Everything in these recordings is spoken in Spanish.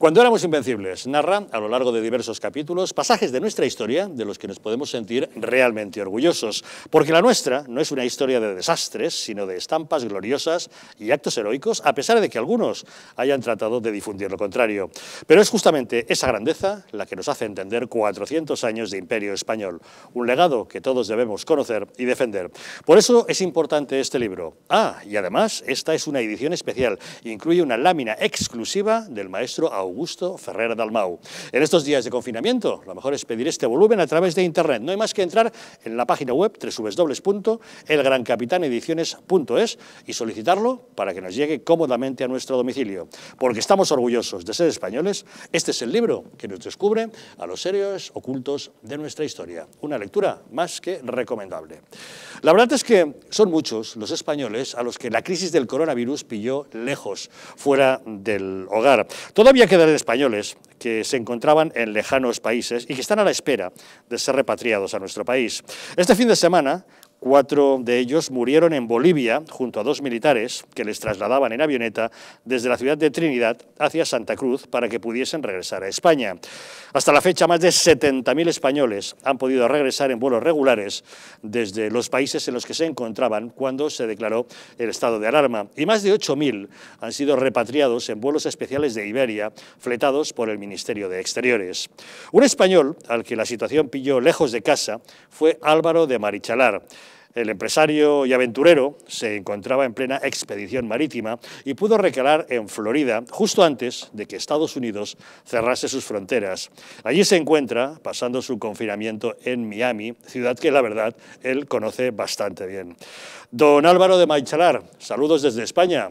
Cuando éramos invencibles, narra, a lo largo de diversos capítulos, pasajes de nuestra historia de los que nos podemos sentir realmente orgullosos, porque la nuestra no es una historia de desastres, sino de estampas gloriosas y actos heroicos, a pesar de que algunos hayan tratado de difundir lo contrario. Pero es justamente esa grandeza la que nos hace entender 400 años de imperio español, un legado que todos debemos conocer y defender. Por eso es importante este libro. Y además, esta es una edición especial, incluye una lámina exclusiva del maestro Augusto Ferrer Dalmau. En estos días de confinamiento, lo mejor es pedir este volumen a través de Internet. No hay más que entrar en la página web www.elgrancapitanediciones.es y solicitarlo para que nos llegue cómodamente a nuestro domicilio. Porque estamos orgullosos de ser españoles, este es el libro que nos descubre a los héroes ocultos de nuestra historia. Una lectura más que recomendable. La verdad es que son muchos los españoles a los que la crisis del coronavirus pilló lejos, fuera del hogar. Todavía quedan españoles que se encontraban en lejanos países y que están a la espera de ser repatriados a nuestro país. Este fin de semana, 4 de ellos murieron en Bolivia junto a 2 militares que les trasladaban en avioneta desde la ciudad de Trinidad hacia Santa Cruz para que pudiesen regresar a España. Hasta la fecha, más de 70.000 españoles han podido regresar en vuelos regulares desde los países en los que se encontraban cuando se declaró el estado de alarma, y más de 8.000 han sido repatriados en vuelos especiales de Iberia, fletados por el Ministerio de Exteriores. Un español al que la situación pilló lejos de casa fue Álvaro de Marichalar. El empresario y aventurero se encontraba en plena expedición marítima y pudo recalar en Florida justo antes de que Estados Unidos cerrase sus fronteras. Allí se encuentra pasando su confinamiento en Miami, ciudad que la verdad él conoce bastante bien. Don Álvaro de Marichalar, saludos desde España.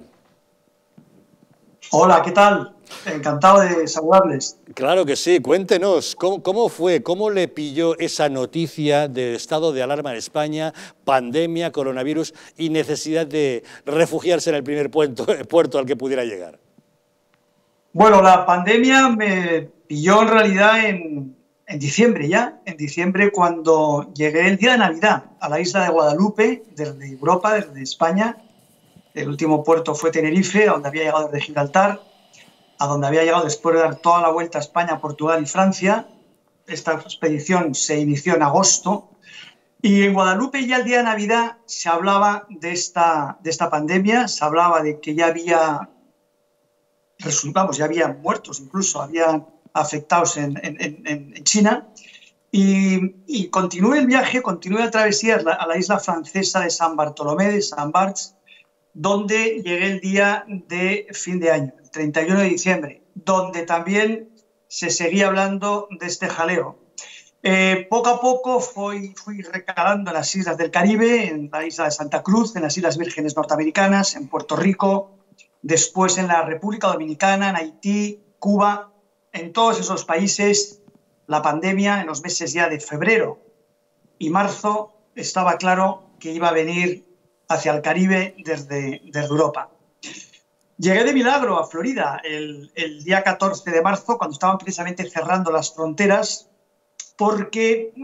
Hola, ¿qué tal? Encantado de saludarles. Claro que sí, cuéntenos, ¿cómo fue, cómo le pilló esa noticia de estado de alarma en España, pandemia, coronavirus y necesidad de refugiarse en el primer puerto al que pudiera llegar? Bueno, la pandemia me pilló en realidad en diciembre ya, en diciembre cuando llegué el día de Navidad a la isla de Guadalupe, desde Europa, desde España. El último puerto fue Tenerife, a donde había llegado desde Gibraltar, a donde había llegado después de dar toda la vuelta a España, Portugal y Francia. Esta expedición se inició en agosto y en Guadalupe ya el día de Navidad se hablaba de esta pandemia, se hablaba de que ya había resultados, ya había muertos, incluso había afectados en China. Y continué el viaje, continué la travesía a la isla francesa de San Bartolomé, de San Barts, donde llegué el día de fin de año, el 31 de diciembre, donde también se seguía hablando de este jaleo. Poco a poco fui recalando en las islas del Caribe, en la isla de Santa Cruz, en las Islas Vírgenes Norteamericanas, en Puerto Rico, después en la República Dominicana, en Haití, Cuba. En todos esos países, la pandemia, en los meses ya de febrero y marzo, estaba claro que iba a venir hacia el Caribe desde Europa. Llegué de milagro a Florida el día 14 de marzo, cuando estaban precisamente cerrando las fronteras, porque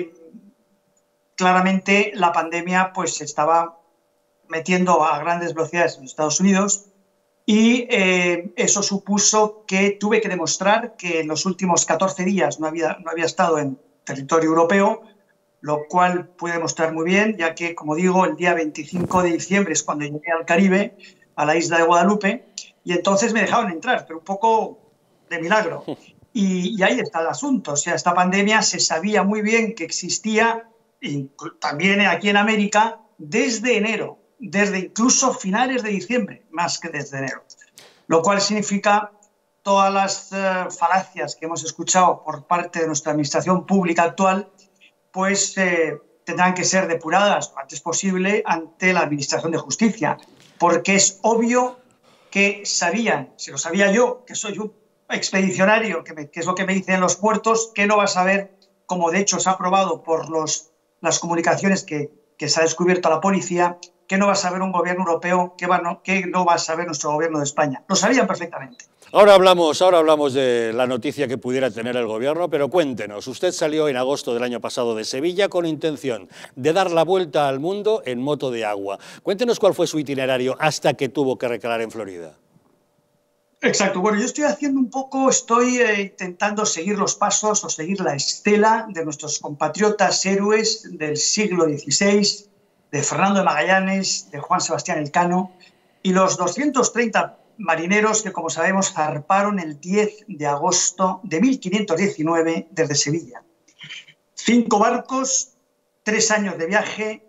claramente la pandemia pues, se estaba metiendo a grandes velocidades en los Estados Unidos y eso supuso que tuve que demostrar que en los últimos 14 días no había estado en territorio europeo, lo cual pude demostrar muy bien, ya que, como digo, el día 25 de diciembre es cuando llegué al Caribe, a la isla de Guadalupe, y entonces me dejaron entrar, pero un poco de milagro. Y ahí está el asunto. O sea, esta pandemia se sabía muy bien que existía, también aquí en América, desde enero, desde incluso finales de diciembre, más que desde enero. Lo cual significa todas las falacias que hemos escuchado por parte de nuestra administración pública actual, pues tendrán que ser depuradas lo antes posible ante la Administración de Justicia, porque es obvio que sabían, si lo sabía yo, que soy un expedicionario, que es lo que me dicen en los puertos, que no va a saber, como de hecho se ha probado por las comunicaciones que se ha descubierto a la policía, que no va a saber un gobierno europeo, que no va a saber nuestro gobierno de España. Lo sabían perfectamente. Ahora hablamos de la noticia que pudiera tener el gobierno, pero cuéntenos, usted salió en agosto del año pasado de Sevilla con intención de dar la vuelta al mundo en moto de agua. Cuéntenos cuál fue su itinerario hasta que tuvo que recalar en Florida. Exacto. Bueno, yo estoy haciendo un poco, intentando seguir los pasos o seguir la estela de nuestros compatriotas héroes del siglo XVI, de Fernando de Magallanes, de Juan Sebastián Elcano y los 230 marineros que, como sabemos, zarparon el 10 de agosto de 1519 desde Sevilla. 5 barcos, 3 años de viaje,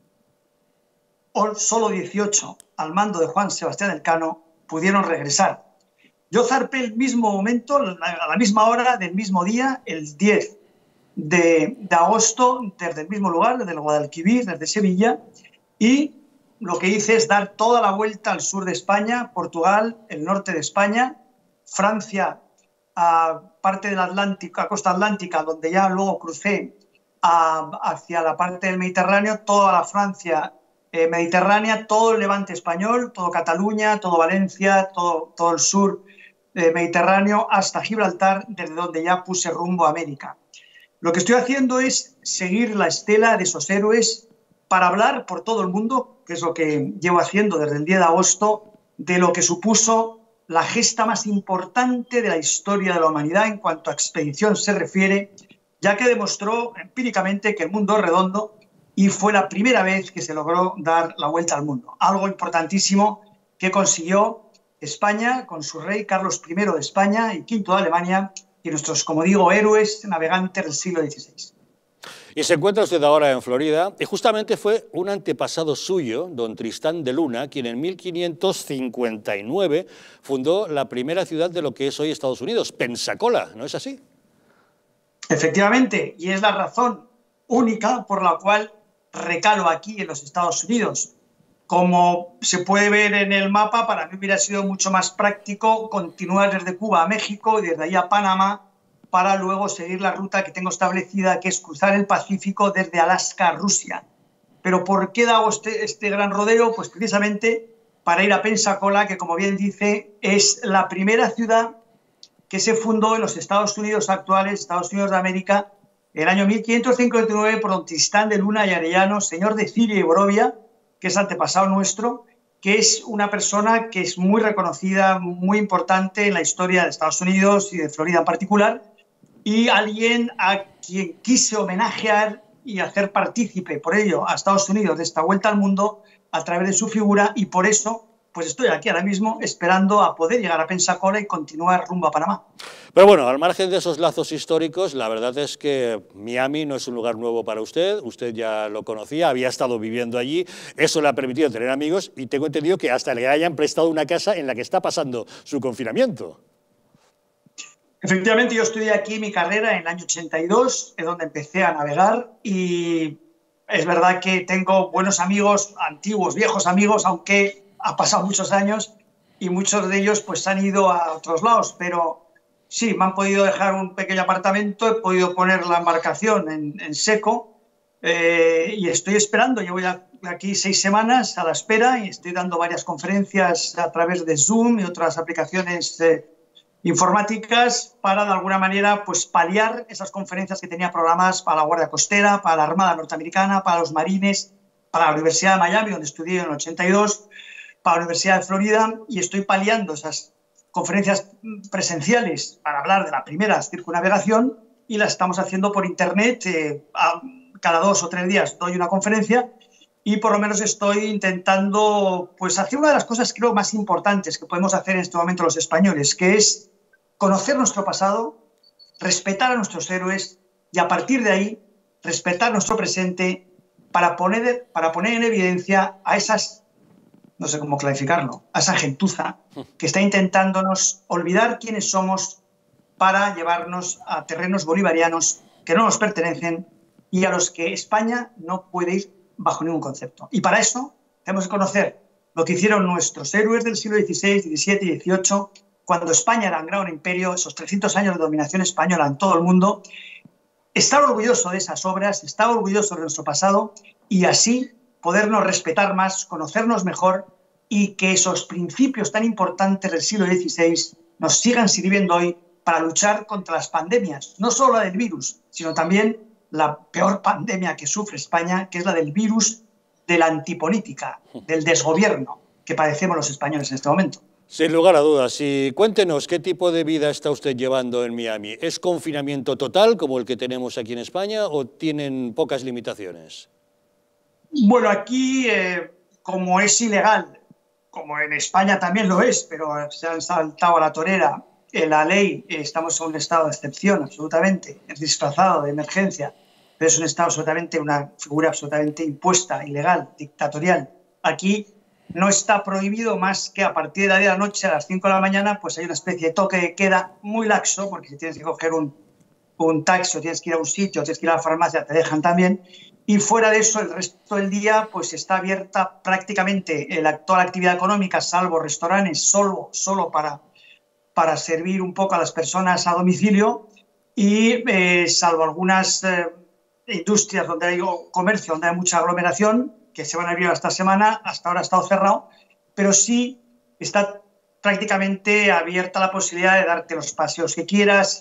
solo 18 al mando de Juan Sebastián Elcano pudieron regresar. Yo zarpé el mismo momento, a la misma hora del mismo día, el 10 de agosto, desde el mismo lugar, desde el Guadalquivir, desde Sevilla, y lo que hice es dar toda la vuelta al sur de España, Portugal, el norte de España, Francia, a parte del Atlántico, a costa atlántica, donde ya luego crucé hacia la parte del Mediterráneo, toda la Francia mediterránea, todo el levante español, todo Cataluña, todo Valencia, todo el sur mediterráneo, hasta Gibraltar, desde donde ya puse rumbo a América. Lo que estoy haciendo es seguir la estela de esos héroes para hablar por todo el mundo, que es lo que llevo haciendo desde el 10 de agosto, de lo que supuso la gesta más importante de la historia de la humanidad en cuanto a expedición se refiere, ya que demostró empíricamente que el mundo es redondo y fue la primera vez que se logró dar la vuelta al mundo. Algo importantísimo que consiguió España con su rey Carlos I de España y V de Alemania y nuestros, como digo, héroes navegantes del siglo XVI. Y se encuentra usted ahora en Florida, y justamente fue un antepasado suyo, don Tristán de Luna, quien en 1559 fundó la primera ciudad de lo que es hoy Estados Unidos, Pensacola, ¿no es así? Efectivamente, y es la razón única por la cual recalo aquí en los Estados Unidos. Como se puede ver en el mapa, para mí hubiera sido mucho más práctico continuar desde Cuba a México y desde ahí a Panamá para luego seguir la ruta que tengo establecida, que es cruzar el Pacífico desde Alaska a Rusia. Pero ¿por qué hago este gran rodeo? Pues precisamente para ir a Pensacola, que como bien dice, es la primera ciudad que se fundó en los Estados Unidos actuales, Estados Unidos de América, el año 1559 por don Tristán de Luna y Arellano, señor de Ciria y Borovia, que es antepasado nuestro, que es una persona que es muy reconocida, muy importante en la historia de Estados Unidos y de Florida en particular, y alguien a quien quise homenajear y hacer partícipe por ello a Estados Unidos de esta vuelta al mundo a través de su figura, y por eso pues estoy aquí ahora mismo esperando a poder llegar a Pensacola y continuar rumbo a Panamá. Pero bueno, al margen de esos lazos históricos, la verdad es que Miami no es un lugar nuevo para usted ya lo conocía, había estado viviendo allí, eso le ha permitido tener amigos y tengo entendido que hasta le hayan prestado una casa en la que está pasando su confinamiento. Efectivamente, yo estudié aquí mi carrera en el año 82, es donde empecé a navegar, y es verdad que tengo buenos amigos, antiguos, viejos amigos, aunque ha pasado muchos años y muchos de ellos pues han ido a otros lados, pero sí, me han podido dejar un pequeño apartamento, he podido poner la embarcación en seco y estoy esperando. Llevo ya aquí 6 semanas a la espera y estoy dando varias conferencias a través de Zoom y otras aplicaciones informáticas para de alguna manera pues paliar esas conferencias que tenía programadas para la Guardia Costera, para la Armada Norteamericana, para los Marines, para la Universidad de Miami, donde estudié en el 82, para la Universidad de Florida, y estoy paliando esas conferencias presenciales para hablar de la primera circunnavegación y las estamos haciendo por internet. Cada 2 o 3 días doy una conferencia y por lo menos estoy intentando pues hacer una de las cosas creo más importantes que podemos hacer en este momento los españoles, que es conocer nuestro pasado, respetar a nuestros héroes y a partir de ahí respetar nuestro presente para poner en evidencia a esas, no sé cómo clasificarlo, a esa gentuza que está intentándonos olvidar quiénes somos para llevarnos a terrenos bolivarianos que no nos pertenecen y a los que España no puede ir bajo ningún concepto. Y para eso tenemos que conocer lo que hicieron nuestros héroes del siglo XVI, XVII y XVIII, cuando España era un gran imperio, esos 300 años de dominación española en todo el mundo, estar orgulloso de esas obras, estar orgulloso de nuestro pasado y así podernos respetar más, conocernos mejor y que esos principios tan importantes del siglo XVI nos sigan sirviendo hoy para luchar contra las pandemias, no solo la del virus, sino también la peor pandemia que sufre España, que es la del virus de la antipolítica, del desgobierno que padecemos los españoles en este momento. Sin lugar a dudas. Y cuéntenos, ¿qué tipo de vida está usted llevando en Miami? ¿Es confinamiento total, como el que tenemos aquí en España, o tienen pocas limitaciones? Bueno, aquí, como es ilegal, como en España también lo es, pero se han saltado a la torera la ley, estamos en un estado de excepción, absolutamente, es disfrazado de emergencia, pero es un estado absolutamente, una figura absolutamente impuesta, ilegal, dictatorial. Aquí no está prohibido más que a partir de las 10 de la noche a las 5 de la mañana, pues hay una especie de toque de queda muy laxo, porque si tienes que coger un taxi o tienes que ir a un sitio, o tienes que ir a la farmacia, te dejan también. Y fuera de eso, el resto del día pues está abierta prácticamente toda la actividad económica, salvo restaurantes, solo para servir un poco a las personas a domicilio y salvo algunas industrias donde hay comercio, donde hay mucha aglomeración, que se van a abrir esta semana, hasta ahora ha estado cerrado, pero sí está prácticamente abierta la posibilidad de darte los paseos que quieras,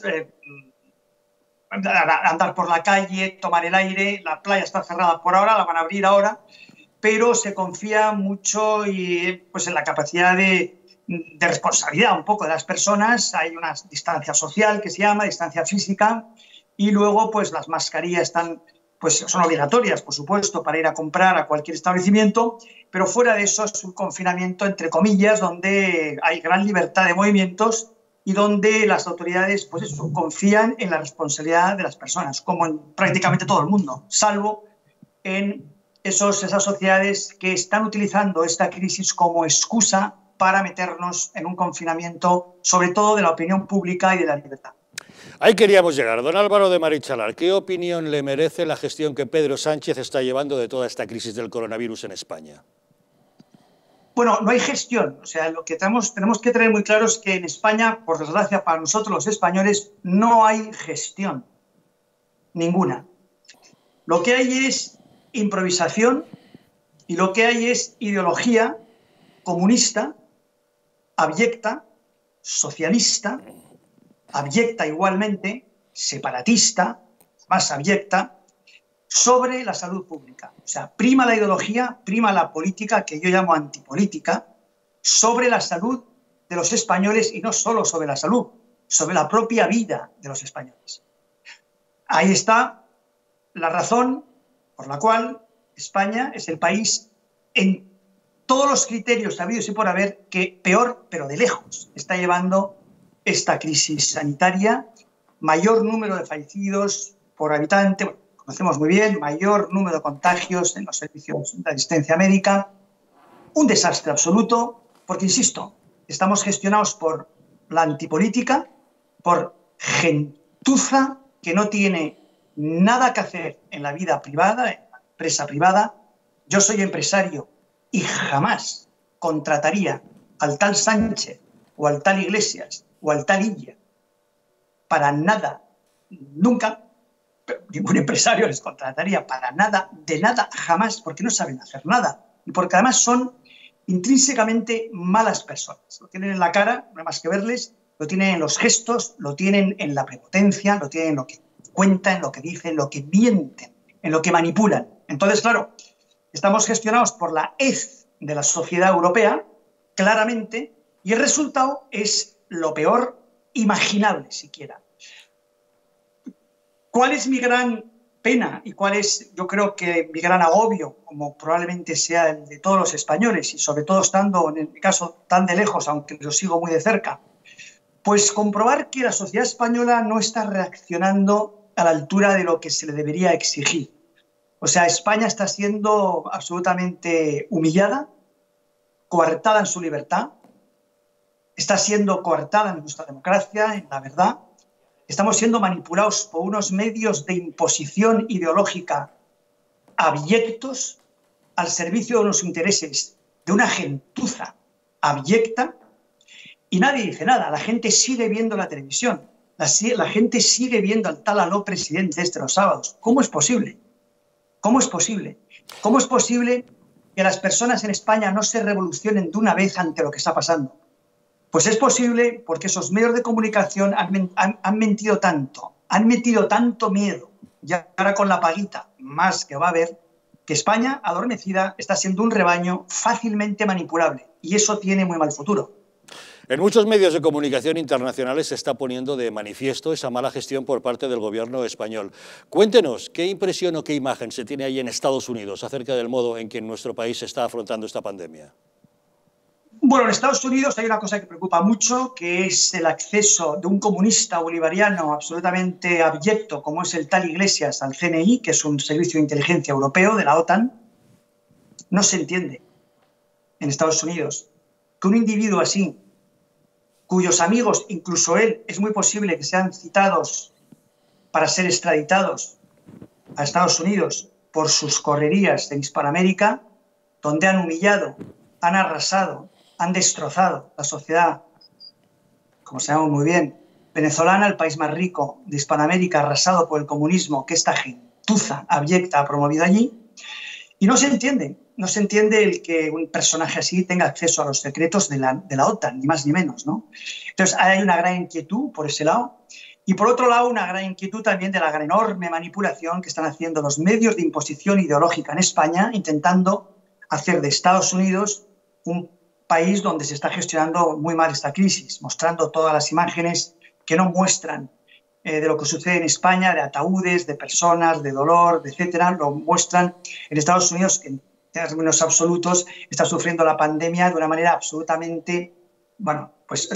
andar por la calle, tomar el aire. La playa está cerrada por ahora, la van a abrir ahora, pero se confía mucho pues en la capacidad de responsabilidad un poco de las personas. Hay una distancia social que se llama, distancia física, y luego pues las mascarillas son obligatorias, por supuesto, para ir a comprar a cualquier establecimiento, pero fuera de eso es un confinamiento, entre comillas, donde hay gran libertad de movimientos y donde las autoridades pues eso, confían en la responsabilidad de las personas, como en prácticamente todo el mundo, salvo en esas sociedades que están utilizando esta crisis como excusa para meternos en un confinamiento, sobre todo de la opinión pública y de la libertad. Ahí queríamos llegar. Don Álvaro de Marichalar, ¿qué opinión le merece la gestión que Pedro Sánchez está llevando de toda esta crisis del coronavirus en España? Bueno, no hay gestión. O sea, lo que tenemos que tener muy claro es que en España, por desgracia para nosotros los españoles, no hay gestión. Ninguna. Lo que hay es improvisación y lo que hay es ideología comunista, abyecta, socialista, abyecta igualmente, separatista, más abyecta, sobre la salud pública. O sea, prima la ideología, prima la política, que yo llamo antipolítica, sobre la salud de los españoles, y no solo sobre la salud, sobre la propia vida de los españoles. Ahí está la razón por la cual España es el país en todos los criterios habidos y por haber que peor, pero de lejos, está llevando esta crisis sanitaria. Mayor número de fallecidos por habitante, bueno, conocemos muy bien, mayor número de contagios en los servicios de asistencia médica. Un desastre absoluto, porque, insisto, estamos gestionados por la antipolítica, por gentuza que no tiene nada que hacer en la vida privada, en la empresa privada. Yo soy empresario y jamás contrataría al tal Sánchez o al tal Iglesias o al tal Illa para nada, nunca. Ningún empresario les contrataría para nada, de nada, jamás, porque no saben hacer nada y porque además son intrínsecamente malas personas. Lo tienen en la cara, no hay más que verles, lo tienen en los gestos, lo tienen en la prepotencia, lo tienen en lo que cuentan, en lo que dicen, en lo que mienten, en lo que manipulan. Entonces, claro, estamos gestionados por la hez de la sociedad europea, claramente, y el resultado es lo peor imaginable siquiera. ¿Cuál es mi gran pena y cuál es, yo creo que mi gran agobio, como probablemente sea el de todos los españoles y sobre todo estando, en mi caso, tan de lejos, aunque lo sigo muy de cerca? Pues comprobar que la sociedad española no está reaccionando a la altura de lo que se le debería exigir. O sea, España está siendo absolutamente humillada, coartada en su libertad, está siendo coartada en nuestra democracia, en la verdad. Estamos siendo manipulados por unos medios de imposición ideológica abyectos al servicio de los intereses de una gentuza abyecta, y nadie dice nada. La gente sigue viendo la televisión, la gente sigue viendo al tal aló presidente los sábados. ¿Cómo es posible? ¿Cómo es posible? ¿Cómo es posible que las personas en España no se revolucionen de una vez ante lo que está pasando? Pues es posible porque esos medios de comunicación han mentido tanto, han metido tanto miedo, y ahora con la paguita más que va a haber, que España, adormecida, está siendo un rebaño fácilmente manipulable, y eso tiene muy mal futuro. En muchos medios de comunicación internacionales se está poniendo de manifiesto esa mala gestión por parte del gobierno español. Cuéntenos, ¿qué impresión o qué imagen se tiene ahí en Estados Unidos acerca del modo en que nuestro país está afrontando esta pandemia? Bueno, en Estados Unidos hay una cosa que preocupa mucho, que es el acceso de un comunista bolivariano absolutamente abyecto, como es el tal Iglesias, al CNI, que es un servicio de inteligencia europeo de la OTAN. No se entiende en Estados Unidos que un individuo así, cuyos amigos, incluso él, es muy posible que sean citados para ser extraditados a Estados Unidos por sus correrías en Hispanoamérica, donde han humillado, han arrasado, han destrozado la sociedad, como sabemos muy bien, venezolana, el país más rico de Hispanoamérica, arrasado por el comunismo que esta gentuza abyecta ha promovido allí. Y no se entiende el que un personaje así tenga acceso a los secretos de la OTAN, ni más ni menos, ¿no? Entonces hay una gran inquietud por ese lado. Y por otro lado, una gran inquietud también de la enorme manipulación que están haciendo los medios de imposición ideológica en España, intentando hacer de Estados Unidos un país donde se está gestionando muy mal esta crisis, mostrando todas las imágenes que no muestran de lo que sucede en España, de ataúdes, de personas, de dolor, etcétera, lo muestran en Estados Unidos, que en términos absolutos está sufriendo la pandemia de una manera absolutamente, bueno, pues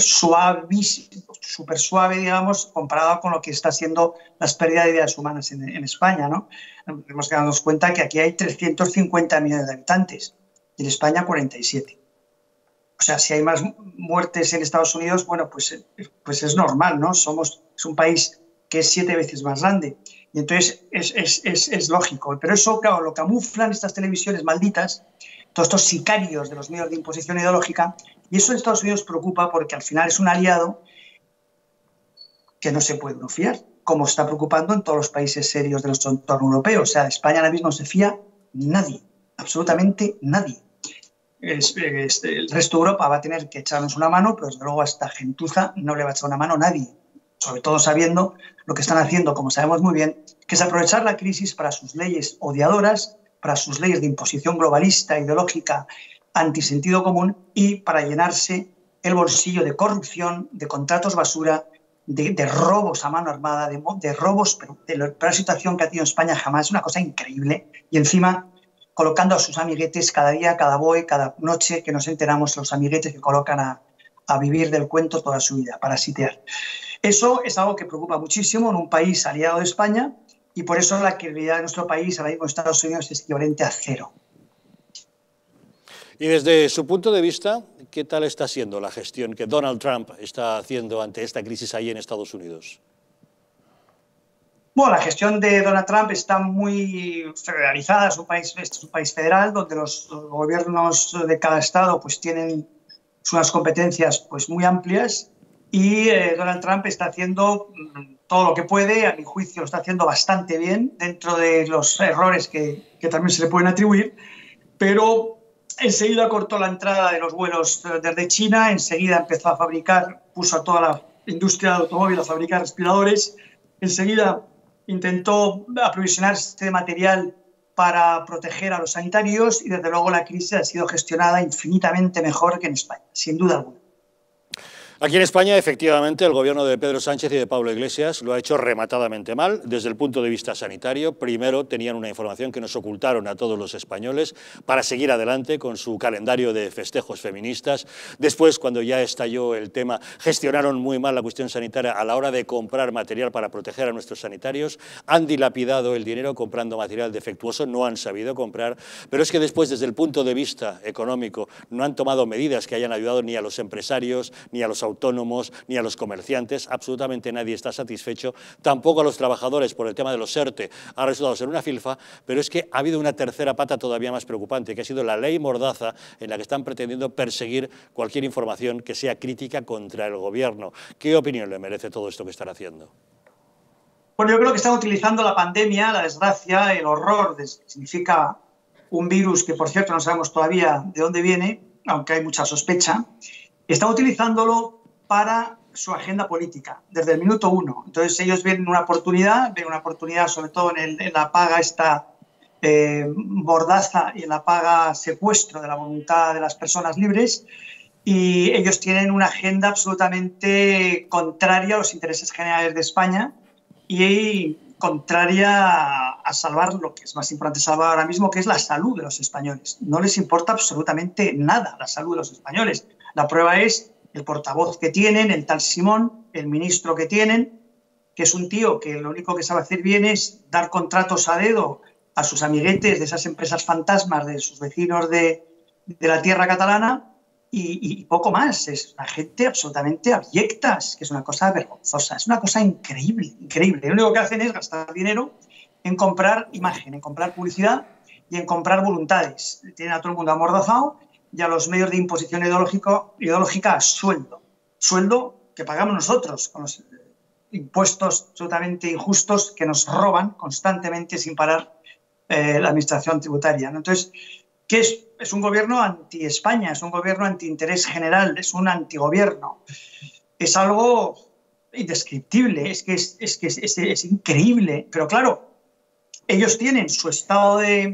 súper suave, digamos, comparado con lo que está siendo las pérdidas de vidas humanas en España, ¿no? Tenemos que darnos cuenta que aquí hay 350 millones de habitantes y en España 47. O sea, si hay más muertes en Estados Unidos, bueno, pues es normal, ¿no? Es un país que es 7 veces más grande. Y entonces es lógico. Pero eso, claro, lo camuflan estas televisiones malditas, todos estos sicarios de los medios de imposición ideológica, y eso en Estados Unidos preocupa porque al final es un aliado que no se puede uno fiar, como está preocupando en todos los países serios de nuestro entorno europeo. O sea, de España ahora mismo no se fía nadie, absolutamente nadie. El resto de Europa va a tener que echarnos una mano, pero desde luego a esta gentuza no le va a echar una mano nadie, sobre todo sabiendo lo que están haciendo, como sabemos muy bien, que es aprovechar la crisis para sus leyes odiadoras, para sus leyes de imposición globalista, ideológica, antisentido común y para llenarse el bolsillo de corrupción, de contratos basura, de robos a mano armada, de robos, pero de la peor situación que ha tenido España jamás, es una cosa increíble, y encima colocando a sus amiguetes cada día, cada boy, cada noche que nos enteramos los amiguetes que colocan a vivir del cuento toda su vida, para sitiar. Eso es algo que preocupa muchísimo en un país aliado de España y por eso la credibilidad de nuestro país, ahora mismo Estados Unidos, es equivalente a 0. Y desde su punto de vista, ¿qué tal está siendo la gestión que Donald Trump está haciendo ante esta crisis ahí en Estados Unidos? Bueno, la gestión de Donald Trump está muy federalizada, es un país federal donde los gobiernos de cada estado pues tienen unas competencias pues muy amplias y Donald Trump está haciendo todo lo que puede, a mi juicio lo está haciendo bastante bien dentro de los errores que también se le pueden atribuir, pero enseguida cortó la entrada de los vuelos desde China, enseguida empezó a fabricar, puso a toda la industria del automóvil a fabricar respiradores, enseguida intentó aprovisionarse de material para proteger a los sanitarios y desde luego la crisis ha sido gestionada infinitamente mejor que en España, sin duda alguna. Aquí en España, efectivamente, el gobierno de Pedro Sánchez y de Pablo Iglesias lo ha hecho rematadamente mal desde el punto de vista sanitario. Primero, tenían una información que nos ocultaron a todos los españoles para seguir adelante con su calendario de festejos feministas. Después, cuando ya estalló el tema, gestionaron muy mal la cuestión sanitaria a la hora de comprar material para proteger a nuestros sanitarios. Han dilapidado el dinero comprando material defectuoso, no han sabido comprar. Pero es que después, desde el punto de vista económico, no han tomado medidas que hayan ayudado ni a los empresarios, ni a los autónomos, ni a los comerciantes, absolutamente nadie está satisfecho, tampoco a los trabajadores por el tema de los ERTE, ha resultado ser una filfa, pero es que ha habido una tercera pata todavía más preocupante, que ha sido la ley Mordaza, en la que están pretendiendo perseguir cualquier información que sea crítica contra el gobierno. ¿Qué opinión le merece todo esto que están haciendo? Bueno, yo creo que están utilizando la pandemia, la desgracia, el horror, que significa un virus que, por cierto, no sabemos todavía de dónde viene, aunque hay mucha sospecha, están utilizándolo para su agenda política, desde el minuto uno. Entonces ellos ven una oportunidad sobre todo en la paga esta mordaza y en la paga secuestro de la voluntad de las personas libres, y ellos tienen una agenda absolutamente contraria a los intereses generales de España y contraria a salvar lo que es más importante salvar ahora mismo, que es la salud de los españoles. No les importa absolutamente nada la salud de los españoles. La prueba es el portavoz que tienen, el tal Simón, el ministro que tienen, que es un tío que lo único que sabe hacer bien es dar contratos a dedo a sus amiguetes de esas empresas fantasmas de sus vecinos de la tierra catalana y poco más. Es una gente absolutamente abyecta, que es una cosa vergonzosa, es una cosa increíble, increíble. Lo único que hacen es gastar dinero en comprar imagen, en comprar publicidad y en comprar voluntades. Tienen a todo el mundo amordazado y a los medios de imposición ideológica a sueldo. Sueldo que pagamos nosotros con los impuestos absolutamente injustos que nos roban constantemente sin parar la administración tributaria, ¿no? Entonces, ¿qué es? Es un gobierno anti-España, es un gobierno anti-interés general, es un antigobierno. Es algo indescriptible, es increíble. Pero claro, ellos tienen su estado de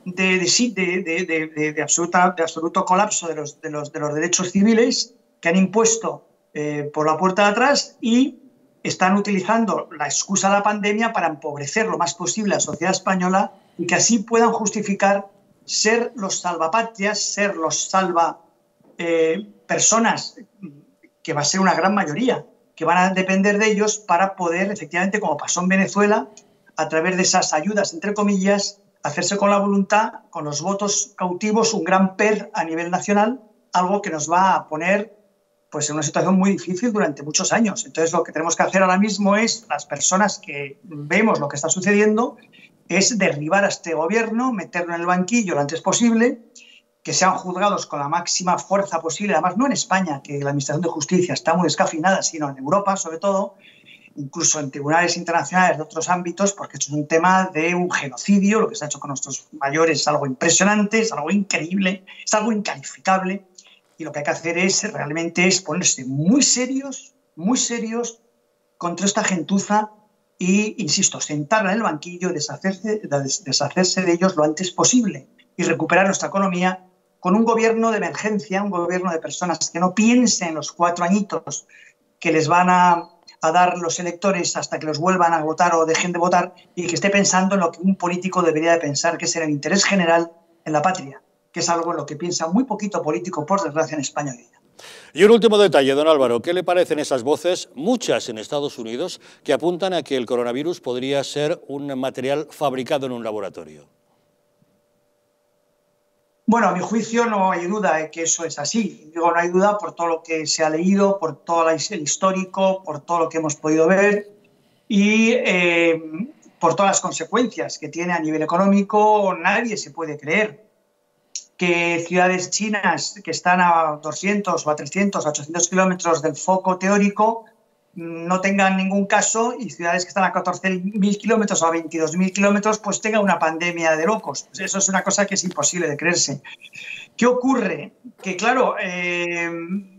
absoluto colapso de los derechos civiles que han impuesto por la puerta de atrás y están utilizando la excusa de la pandemia para empobrecer lo más posible a la sociedad española y que así puedan justificar ser los salvapatrias, ser los personas, que va a ser una gran mayoría, que van a depender de ellos para poder, efectivamente, como pasó en Venezuela, a través de esas ayudas, entre comillas, hacerse con la voluntad, con los votos cautivos, un gran PER a nivel nacional, algo que nos va a poner pues, en una situación muy difícil durante muchos años. Entonces, lo que tenemos que hacer ahora mismo es, las personas que vemos lo que está sucediendo, es derribar a este gobierno, meterlo en el banquillo lo antes posible, que sean juzgados con la máxima fuerza posible, además no en España, que la Administración de Justicia está muy descafeinada, sino en Europa, sobre todo, incluso en tribunales internacionales de otros ámbitos, porque esto es un tema de un genocidio. Lo que se ha hecho con nuestros mayores es algo impresionante, es algo increíble, es algo incalificable, y lo que hay que hacer realmente es ponerse muy serios contra esta gentuza y, insisto, sentarla en el banquillo, deshacerse de ellos lo antes posible y recuperar nuestra economía con un gobierno de emergencia, un gobierno de personas que no piensen en los 4 añitos que les van a dar los electores hasta que los vuelvan a votar o dejen de votar, y que esté pensando en lo que un político debería de pensar, que es en el interés general en la patria, que es algo en lo que piensa muy poquito político, por desgracia, en España hoy día. Y un último detalle, don Álvaro, ¿qué le parecen esas voces, muchas en Estados Unidos, que apuntan a que el coronavirus podría ser un material fabricado en un laboratorio? Bueno, a mi juicio no hay duda de que eso es así. Digo, no hay duda por todo lo que se ha leído, por todo el histórico, por todo lo que hemos podido ver y por todas las consecuencias que tiene a nivel económico. Nadie se puede creer que ciudades chinas que están a 200 o a 300 o a 800 kilómetros del foco teórico no tengan ningún caso, y ciudades que están a 14.000 kilómetros o a 22.000 kilómetros pues tengan una pandemia de locos. Pues eso es una cosa que es imposible de creerse. ¿Qué ocurre? Que claro, el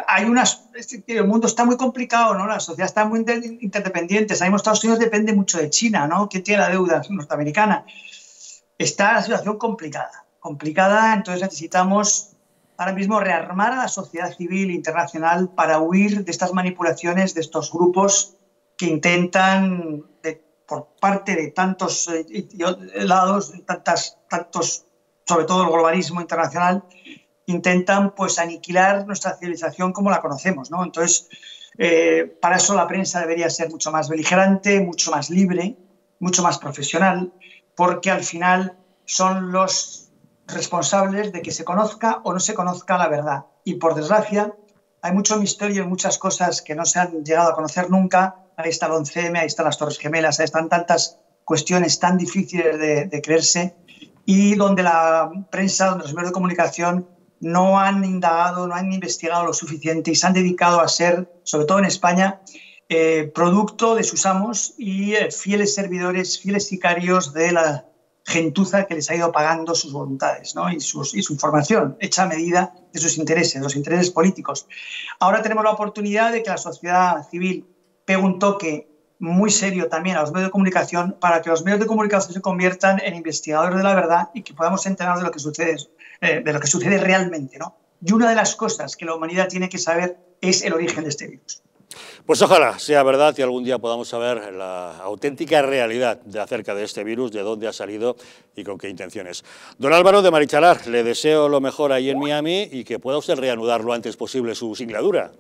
mundo está muy complicado, ¿no? La sociedad está muy interdependiente. Sabemos que Estados Unidos depende mucho de China, ¿no? Que tiene la deuda norteamericana. Está la situación complicada, entonces necesitamos ahora mismo rearmar a la sociedad civil internacional para huir de estas manipulaciones de estos grupos que intentan, por parte de tantos lados, tantos, sobre todo el globalismo internacional, intentan pues aniquilar nuestra civilización como la conocemos, ¿no? Entonces, para eso la prensa debería ser mucho más beligerante, mucho más libre, mucho más profesional, porque al final son los responsables de que se conozca o no se conozca la verdad. Y por desgracia hay mucho misterio y muchas cosas que no se han llegado a conocer nunca. Ahí está el 11M, ahí están las Torres Gemelas, ahí están tantas cuestiones tan difíciles de creerse, y donde la prensa, donde los medios de comunicación no han indagado, no han investigado lo suficiente y se han dedicado a ser, sobre todo en España, producto de sus amos y fieles servidores, fieles sicarios de la gentuza que les ha ido pagando sus voluntades, ¿no? y su información hecha a medida de sus intereses, los intereses políticos. Ahora tenemos la oportunidad de que la sociedad civil pegue un toque muy serio también a los medios de comunicación, para que los medios de comunicación se conviertan en investigadores de la verdad y que podamos enterarnos de lo que sucede realmente, ¿no? Y una de las cosas que la humanidad tiene que saber es el origen de este virus. Pues ojalá sea verdad y algún día podamos saber la auténtica realidad acerca de este virus, de dónde ha salido y con qué intenciones. Don Álvaro de Marichalar, le deseo lo mejor ahí en Miami y que pueda usted reanudar lo antes posible su singladura.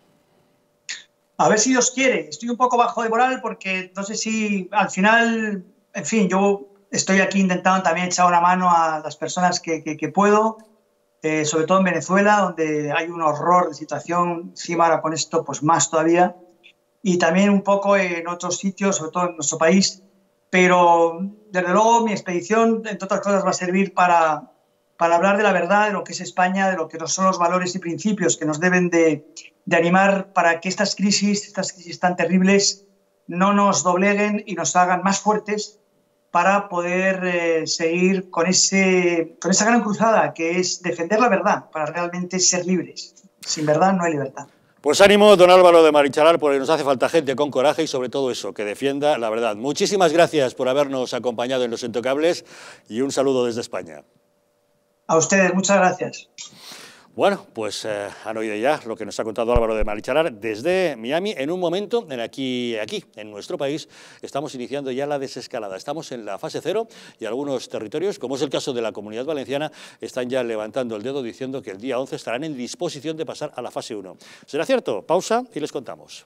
A ver si Dios quiere. Estoy un poco bajo de moral porque no sé si al final, en fin, yo estoy aquí intentando también echar una mano a las personas que puedo, sobre todo en Venezuela, donde hay un horror de situación, encima ahora con esto pues más todavía, y también un poco en otros sitios, sobre todo en nuestro país, pero desde luego mi expedición, entre otras cosas, va a servir para hablar de la verdad, de lo que es España, de lo que son los valores y principios que nos deben de animar para que estas crisis tan terribles no nos dobleguen y nos hagan más fuertes para poder seguir con esa gran cruzada que es defender la verdad, para realmente ser libres. Sin verdad no hay libertad. Pues ánimo, don Álvaro de Marichalar, porque nos hace falta gente con coraje y sobre todo eso, que defienda la verdad. Muchísimas gracias por habernos acompañado en Los Intocables y un saludo desde España. A ustedes, muchas gracias. Bueno, pues han oído ya lo que nos ha contado Álvaro de Marichalar desde Miami. En un momento, aquí, en nuestro país, estamos iniciando ya la desescalada. Estamos en la fase 0 y algunos territorios, como es el caso de la Comunidad Valenciana, están ya levantando el dedo diciendo que el día 11 estarán en disposición de pasar a la fase 1. ¿Será cierto? Pausa y les contamos.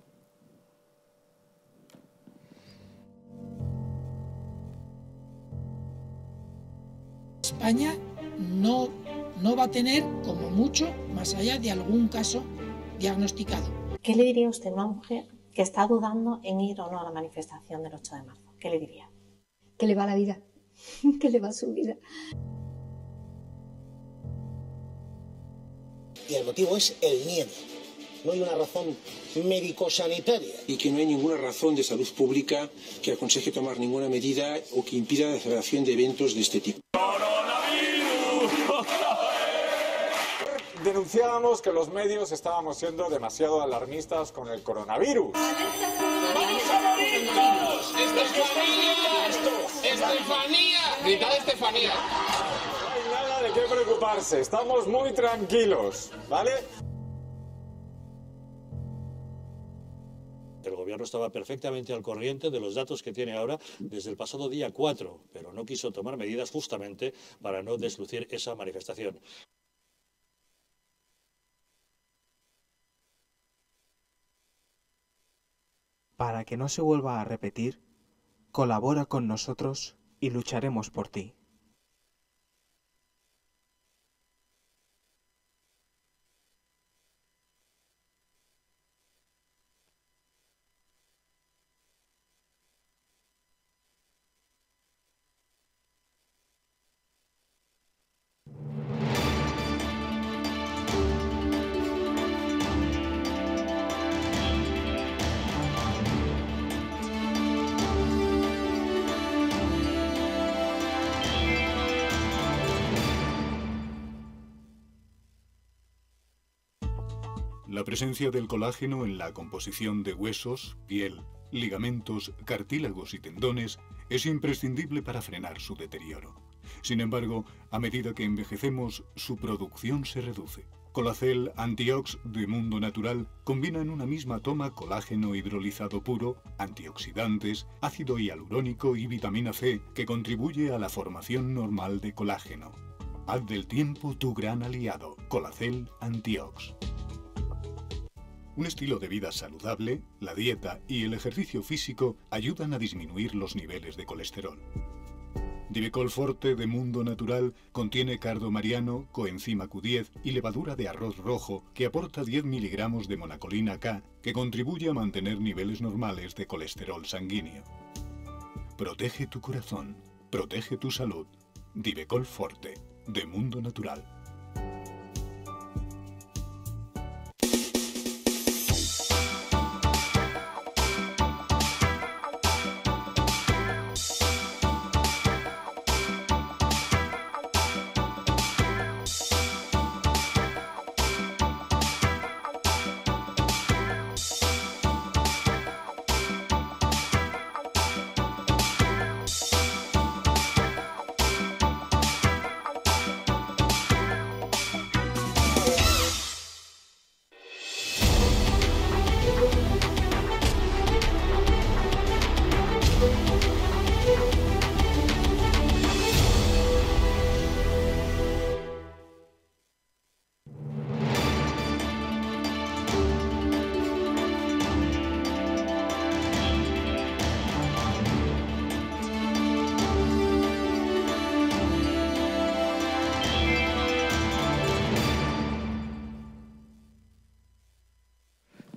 España no va a tener, como mucho, más allá de algún caso diagnosticado. ¿Qué le diría usted a una mujer que está dudando en ir o no a la manifestación del 8 de marzo? ¿Qué le diría? Que le va la vida, que le va su vida. Y el motivo es el miedo. No hay una razón médico-sanitaria. Y que no hay ninguna razón de salud pública que aconseje tomar ninguna medida o que impida la celebración de eventos de este tipo. Denunciábamos que los medios estábamos siendo demasiado alarmistas con el coronavirus. ¡Vamos a morir todos! ¡Estefanía! ¡Gritad Estefanía! No hay nada de qué preocuparse, estamos muy tranquilos, ¿vale? El gobierno estaba perfectamente al corriente de los datos que tiene ahora desde el pasado día 4, pero no quiso tomar medidas justamente para no deslucir esa manifestación. Para que no se vuelva a repetir, colabora con nosotros y lucharemos por ti. La presencia del colágeno en la composición de huesos, piel, ligamentos, cartílagos y tendones es imprescindible para frenar su deterioro. Sin embargo, a medida que envejecemos, su producción se reduce. Colacel Antiox de Mundo Natural combina en una misma toma colágeno hidrolizado puro, antioxidantes, ácido hialurónico y vitamina C que contribuye a la formación normal de colágeno. Haz del tiempo tu gran aliado. Colacel Antiox. Un estilo de vida saludable, la dieta y el ejercicio físico ayudan a disminuir los niveles de colesterol. Divecol Forte de Mundo Natural contiene cardo mariano, coenzima Q10 y levadura de arroz rojo que aporta 10 miligramos de monacolina K que contribuye a mantener niveles normales de colesterol sanguíneo. Protege tu corazón, protege tu salud. Divecol Forte de Mundo Natural.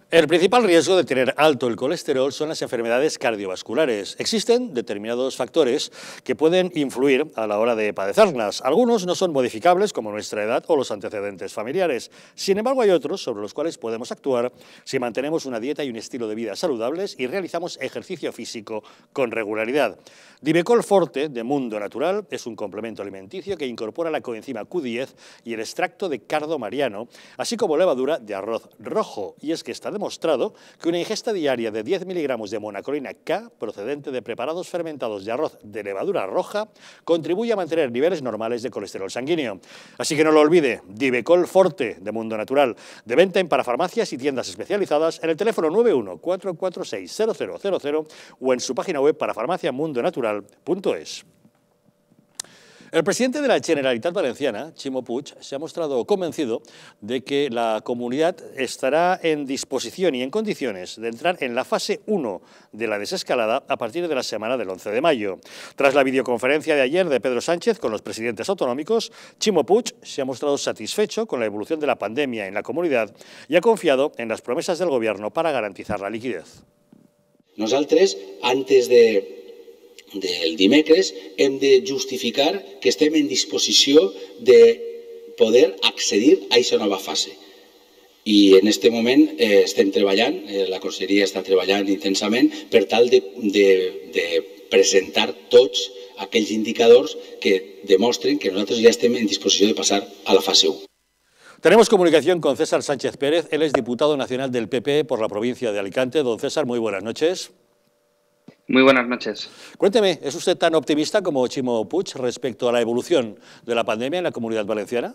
El principal riesgo de tener alto el colesterol son las enfermedades cardiovasculares. Existen determinados factores que pueden influir a la hora de padecerlas. Algunos no son modificables, como nuestra edad o los antecedentes familiares. Sin embargo, hay otros sobre los cuales podemos actuar si mantenemos una dieta y un estilo de vida saludables y realizamos ejercicio físico con regularidad. Divecol Forte, de Mundo Natural, es un complemento alimenticio que incorpora la coenzima Q10 y el extracto de cardo mariano, así como levadura de arroz rojo. Y es que está demostrado que una ingesta diaria de 10 miligramos de monacolina K, procedente de preparados fermentados de arroz de levadura roja, contribuye a mantener niveles normales de colesterol sanguíneo. Así que no lo olvide, Divecol Forte, de Mundo Natural, de venta en parafarmacias y tiendas especializadas en el teléfono 91-446-0000 o en su página web parafarmaciamundonatural.es. El presidente de la Generalitat Valenciana, Ximo Puig, se ha mostrado convencido de que la comunidad estará en disposición y en condiciones de entrar en la fase 1 de la desescalada a partir de la semana del 11 de mayo. Tras la videoconferencia de ayer de Pedro Sánchez con los presidentes autonómicos, Ximo Puig se ha mostrado satisfecho con la evolución de la pandemia en la comunidad y ha confiado en las promesas del Gobierno para garantizar la liquidez. Nosaltres, antes del dimecres, hem de justificar que estem en disposició de poder accedir a aquesta nova fase. I en aquest moment estem treballant, la Conselleria està treballant intensament per tal de presentar tots aquells indicadors que demostren que nosaltres ja estem en disposició de passar a la fase 1. Tenemos comunicación con César Sánchez Pérez, él es diputado nacional del PP por la provincia de Alicante. Don César, muy buenas noches. Muy buenas noches. Cuénteme, ¿es usted tan optimista como Ximo Puig respecto a la evolución de la pandemia en la Comunidad Valenciana?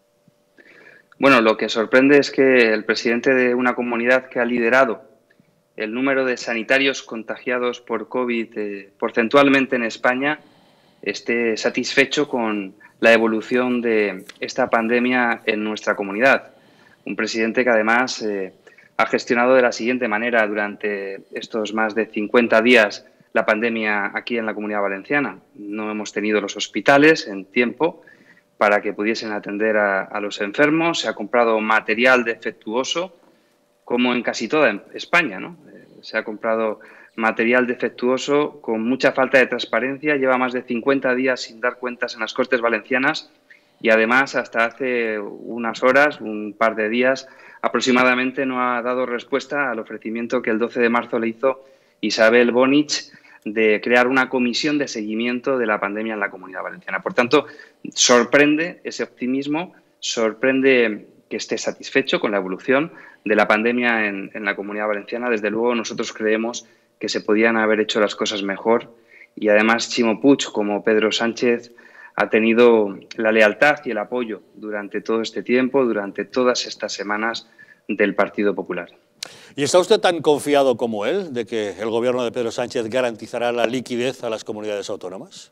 Bueno, lo que sorprende es que el presidente de una comunidad que ha liderado el número de sanitarios contagiados por COVID porcentualmente en España esté satisfecho con la evolución de esta pandemia en nuestra comunidad. Un presidente que además ha gestionado de la siguiente manera durante estos más de 50 días la pandemia aquí en la Comunidad Valenciana. No hemos tenido los hospitales en tiempo para que pudiesen atender a los enfermos. Se ha comprado material defectuoso, como en casi toda España, ¿no? Se ha comprado material defectuoso con mucha falta de transparencia. Lleva más de 50 días sin dar cuentas en las Cortes Valencianas y además hasta hace unas horas, un par de días aproximadamente, no ha dado respuesta al ofrecimiento que el 12 de marzo le hizo Isabel Bonich de crear una comisión de seguimiento de la pandemia en la Comunidad Valenciana. Por tanto, sorprende ese optimismo, sorprende que esté satisfecho con la evolución de la pandemia en la Comunidad Valenciana. Desde luego, nosotros creemos que se podían haber hecho las cosas mejor y además Ximo Puig, como Pedro Sánchez, ha tenido la lealtad y el apoyo durante todo este tiempo, durante todas estas semanas del Partido Popular. ¿Y está usted tan confiado como él de que el Gobierno de Pedro Sánchez garantizará la liquidez a las comunidades autónomas?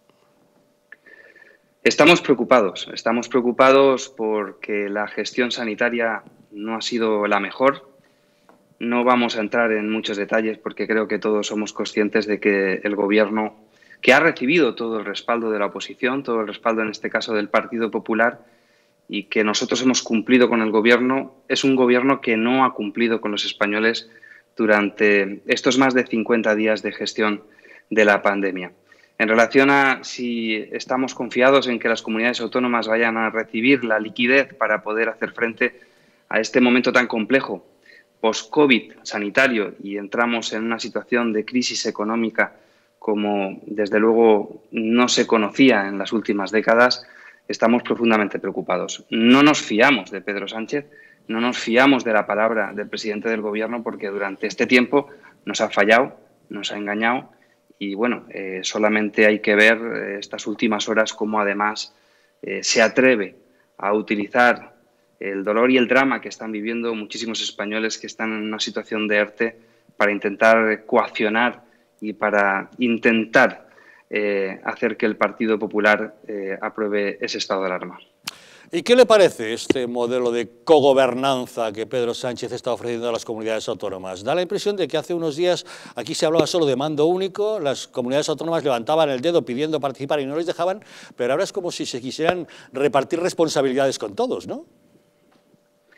Estamos preocupados porque la gestión sanitaria no ha sido la mejor. No vamos a entrar en muchos detalles porque creo que todos somos conscientes de que el Gobierno, que ha recibido todo el respaldo de la oposición, todo el respaldo en este caso del Partido Popular, y que nosotros hemos cumplido con el Gobierno, es un Gobierno que no ha cumplido con los españoles durante estos más de 50 días de gestión de la pandemia. En relación a si estamos confiados en que las comunidades autónomas vayan a recibir la liquidez para poder hacer frente a este momento tan complejo, post-COVID sanitario, y entramos en una situación de crisis económica como desde luego no se conocía en las últimas décadas, estamos profundamente preocupados. No nos fiamos de Pedro Sánchez, no nos fiamos de la palabra del presidente del Gobierno porque durante este tiempo nos ha fallado, nos ha engañado y bueno, solamente hay que ver estas últimas horas cómo además se atreve a utilizar el dolor y el drama que están viviendo muchísimos españoles que están en una situación de ERTE para intentar coaccionar y para intentar hacer que el Partido Popular apruebe ese estado de alarma. ¿Y qué le parece este modelo de cogobernanza que Pedro Sánchez está ofreciendo a las comunidades autónomas? Da la impresión de que hace unos días aquí se hablaba solo de mando único, las comunidades autónomas levantaban el dedo pidiendo participar y no les dejaban, pero ahora es como si se quisieran repartir responsabilidades con todos, ¿no?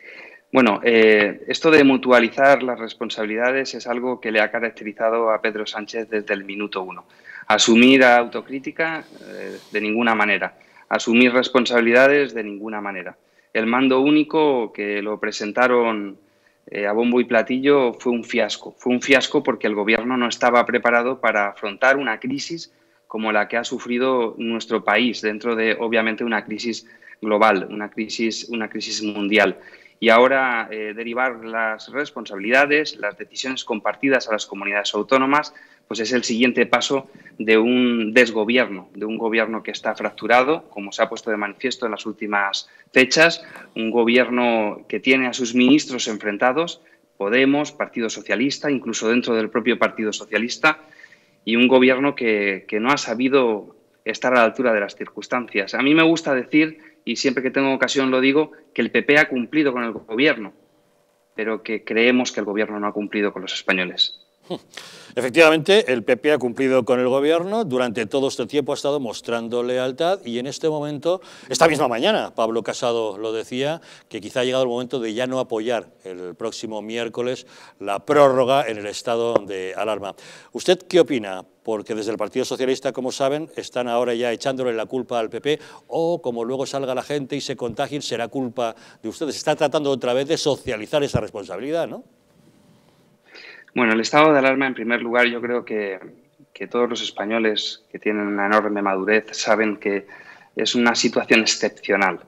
Bueno, esto de mutualizar las responsabilidades es algo que le ha caracterizado a Pedro Sánchez desde el minuto uno. Asumir autocrítica, de ninguna manera. Asumir responsabilidades, de ninguna manera. El mando único, que lo presentaron a bombo y platillo, fue un fiasco. Fue un fiasco porque el Gobierno no estaba preparado para afrontar una crisis como la que ha sufrido nuestro país, dentro de, obviamente, una crisis global, una crisis mundial. Y ahora derivar las responsabilidades, las decisiones compartidas a las comunidades autónomas, pues es el siguiente paso de un desgobierno, de un gobierno que está fracturado, como se ha puesto de manifiesto en las últimas fechas, un gobierno que tiene a sus ministros enfrentados, Podemos, Partido Socialista, incluso dentro del propio Partido Socialista, y un gobierno que no ha sabido estar a la altura de las circunstancias. A mí me gusta decir, y siempre que tengo ocasión lo digo, que el PP ha cumplido con el Gobierno, pero que creemos que el Gobierno no ha cumplido con los españoles. Efectivamente, el PP ha cumplido con el Gobierno, durante todo este tiempo ha estado mostrando lealtad y en este momento, esta misma mañana, Pablo Casado lo decía, que quizá ha llegado el momento de ya no apoyar el próximo miércoles la prórroga en el estado de alarma. ¿Usted qué opina? Porque desde el Partido Socialista, como saben, están ahora ya echándole la culpa al PP o, como luego salga la gente y se contagien, será culpa de ustedes. Se está tratando otra vez de socializar esa responsabilidad, ¿no? Bueno, el estado de alarma, en primer lugar, yo creo que todos los españoles que tienen una enorme madurez saben que es una situación excepcional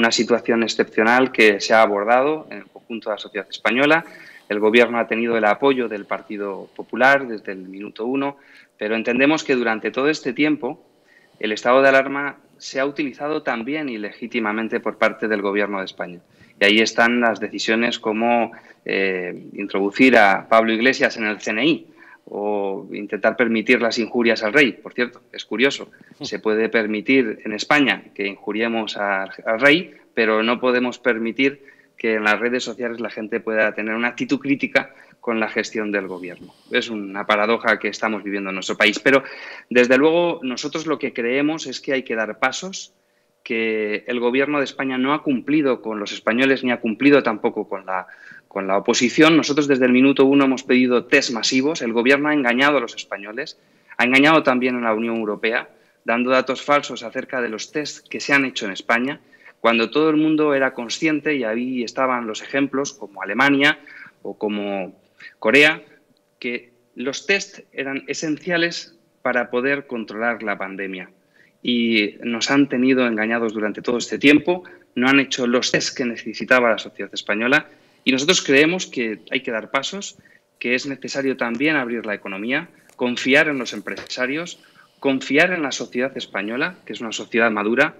que se ha abordado en el conjunto de la sociedad española. El Gobierno ha tenido el apoyo del Partido Popular desde el minuto uno, pero entendemos que durante todo este tiempo el estado de alarma se ha utilizado también y legítimamente por parte del Gobierno de España. Y ahí están las decisiones como introducir a Pablo Iglesias en el CNI o intentar permitir las injurias al rey. Por cierto, es curioso, se puede permitir en España que injuriemos al rey, pero no podemos permitir que en las redes sociales la gente pueda tener una actitud crítica con la gestión del Gobierno. Es una paradoja que estamos viviendo en nuestro país. Pero, desde luego, nosotros lo que creemos es que hay que dar pasos, que el Gobierno de España no ha cumplido con los españoles ni ha cumplido tampoco con la oposición. Nosotros desde el minuto uno hemos pedido test masivos. El Gobierno ha engañado a los españoles, ha engañado también a la Unión Europea, dando datos falsos acerca de los test que se han hecho en España, cuando todo el mundo era consciente, y ahí estaban los ejemplos como Alemania o como Corea, que los test eran esenciales para poder controlar la pandemia. Y nos han tenido engañados durante todo este tiempo, no han hecho los test que necesitaba la sociedad española y nosotros creemos que hay que dar pasos, que es necesario también abrir la economía, confiar en los empresarios, confiar en la sociedad española, que es una sociedad madura,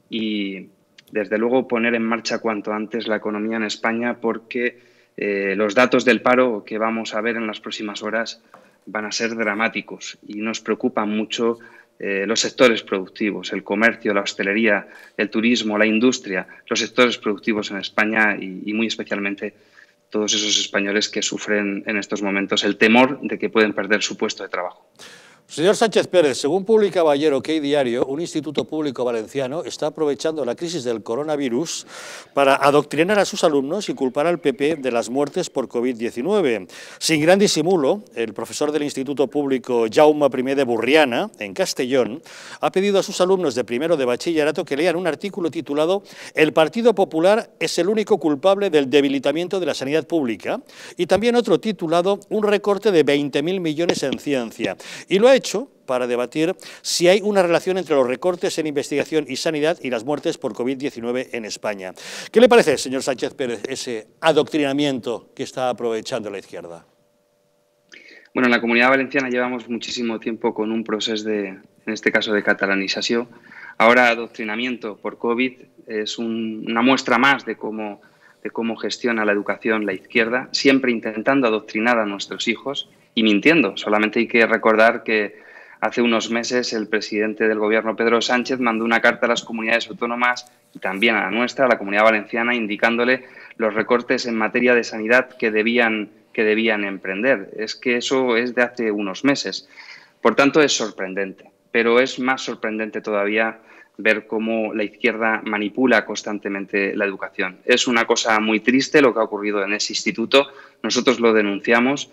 y desde luego poner en marcha cuanto antes la economía en España, porque los datos del paro que vamos a ver en las próximas horas van a ser dramáticos y nos preocupan mucho los sectores productivos, el comercio, la hostelería, el turismo, la industria, los sectores productivos en España y muy especialmente todos esos españoles que sufren en estos momentos el temor de que pueden perder su puesto de trabajo. Señor Sánchez Pérez, según publicaba ayer OK Diario, un instituto público valenciano está aprovechando la crisis del coronavirus para adoctrinar a sus alumnos y culpar al PP de las muertes por COVID-19. Sin gran disimulo, el profesor del Instituto Público Jaume I de Burriana, en Castellón, ha pedido a sus alumnos de primero de bachillerato que lean un artículo titulado «El Partido Popular es el único culpable del debilitamiento de la sanidad pública» y también otro titulado «Un recorte de 20.000 millones en ciencia». Y lo ha hecho para debatir si hay una relación entre los recortes en investigación y sanidad y las muertes por COVID-19 en España. ¿Qué le parece, señor Sánchez Pérez, ese adoctrinamiento que está aprovechando la izquierda? Bueno, en la Comunidad Valenciana llevamos muchísimo tiempo con un proceso en este caso de catalanización. Ahora adoctrinamiento por COVID es una muestra más de cómo gestiona la educación la izquierda, siempre intentando adoctrinar a nuestros hijos y mintiendo. Solamente hay que recordar que hace unos meses el presidente del Gobierno, Pedro Sánchez, mandó una carta a las comunidades autónomas y también a la nuestra, a la Comunidad Valenciana, indicándole los recortes en materia de sanidad que debían emprender. Es que eso es de hace unos meses. Por tanto, es sorprendente. Pero es más sorprendente todavía ver cómo la izquierda manipula constantemente la educación. Es una cosa muy triste lo que ha ocurrido en ese instituto. Nosotros lo denunciamos.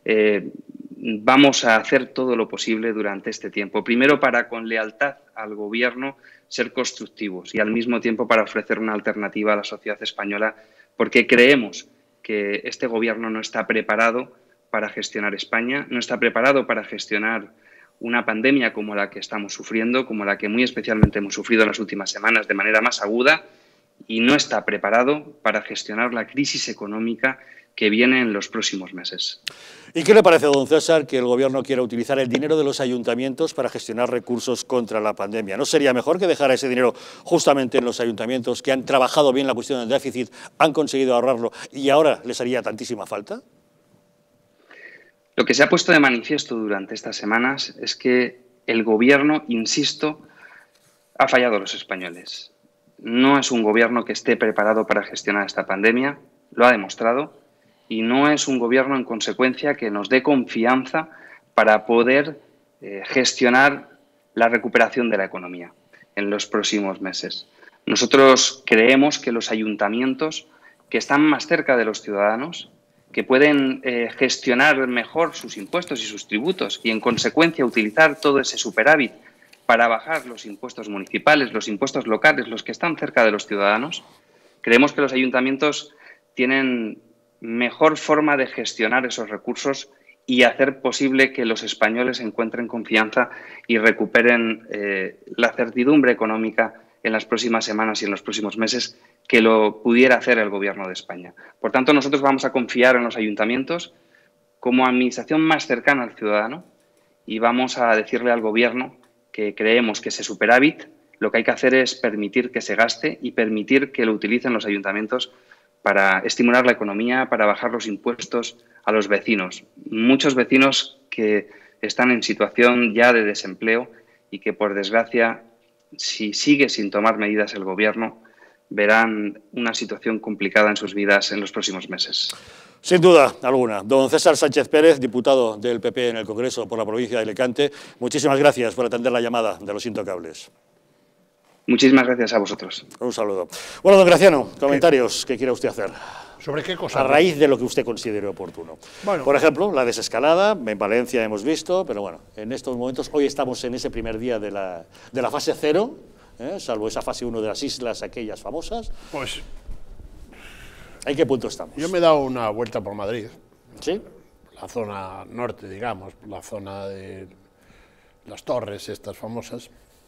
Vamos a hacer todo lo posible durante este tiempo. Primero, para con lealtad al Gobierno ser constructivos y al mismo tiempo para ofrecer una alternativa a la sociedad española, porque creemos que este Gobierno no está preparado para gestionar España, no está preparado para gestionar una pandemia como la que estamos sufriendo, como la que muy especialmente hemos sufrido en las últimas semanas de manera más aguda, y no está preparado para gestionar la crisis económica que viene en los próximos meses. ¿Y qué le parece, don César, que el Gobierno quiera utilizar el dinero de los ayuntamientos para gestionar recursos contra la pandemia? ¿No sería mejor que dejara ese dinero justamente en los ayuntamientos, que han trabajado bien la cuestión del déficit, han conseguido ahorrarlo y ahora les haría tantísima falta? Lo que se ha puesto de manifiesto durante estas semanas es que el Gobierno, insisto, ha fallado a los españoles. No es un Gobierno que esté preparado para gestionar esta pandemia, lo ha demostrado, y no es un Gobierno, en consecuencia, que nos dé confianza para poder gestionar la recuperación de la economía en los próximos meses. Nosotros creemos que los ayuntamientos, que están más cerca de los ciudadanos, que pueden gestionar mejor sus impuestos y sus tributos y, en consecuencia, utilizar todo ese superávit para bajar los impuestos municipales, los impuestos locales, los que están cerca de los ciudadanos. Creemos que los ayuntamientos tienen mejor forma de gestionar esos recursos y hacer posible que los españoles encuentren confianza y recuperen la certidumbre económica en las próximas semanas y en los próximos meses que lo pudiera hacer el Gobierno de España. Por tanto, nosotros vamos a confiar en los ayuntamientos como administración más cercana al ciudadano y vamos a decirle al Gobierno que creemos que ese superávit lo que hay que hacer es permitir que se gaste y permitir que lo utilicen los ayuntamientos para estimular la economía, para bajar los impuestos a los vecinos. Muchos vecinos que están en situación ya de desempleo y que, por desgracia, si sigue sin tomar medidas el Gobierno, verán una situación complicada en sus vidas en los próximos meses. Sin duda alguna. Don César Sánchez Pérez, diputado del PP en el Congreso por la provincia de Alicante, muchísimas gracias por atender la llamada de Los Intocables. Muchísimas gracias a vosotros. Un saludo. Bueno, don Graciano, comentarios que quiera usted hacer. ¿Sobre qué cosa? A raíz de lo que usted considere oportuno. Bueno. Por ejemplo, la desescalada, en Valencia hemos visto, pero bueno, en estos momentos, hoy estamos en ese primer día de la fase 0, salvo esa fase 1 de las islas, aquellas famosas. Pues, ¿en qué punto estamos? yo me he dado una vuelta por Madrid. ¿Sí? La zona norte, digamos, la zona de las torres estas famosas.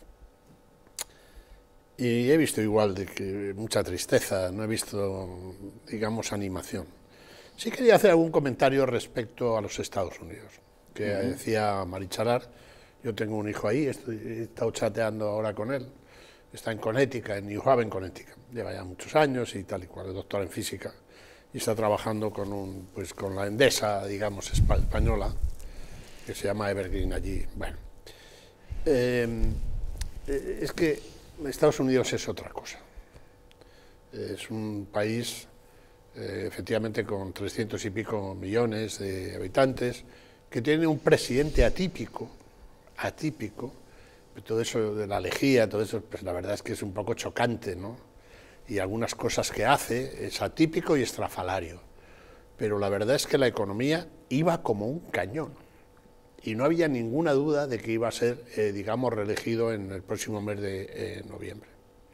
Y he visto igual de que mucha tristeza, no he visto, digamos, animación. Sí quería hacer algún comentario respecto a los Estados Unidos, que decía Marichalar. Yo tengo un hijo ahí, he estado chateando ahora con él, está en Connecticut, en New Haven, Connecticut. Lleva ya muchos años y tal y cual, es doctor en física, y está trabajando con la Endesa, digamos, española, que se llama Evergreen allí. Bueno, es que Estados Unidos es otra cosa. Es un país, efectivamente, con 300 y pico millones de habitantes, que tiene un presidente atípico, todo eso de la lejía, todo eso, pues la verdad es que es un poco chocante, ¿no? Y algunas cosas que hace es atípico y estrafalario. Pero la verdad es que la economía iba como un cañón. Y no había ninguna duda de que iba a ser, digamos, reelegido en el próximo mes de noviembre.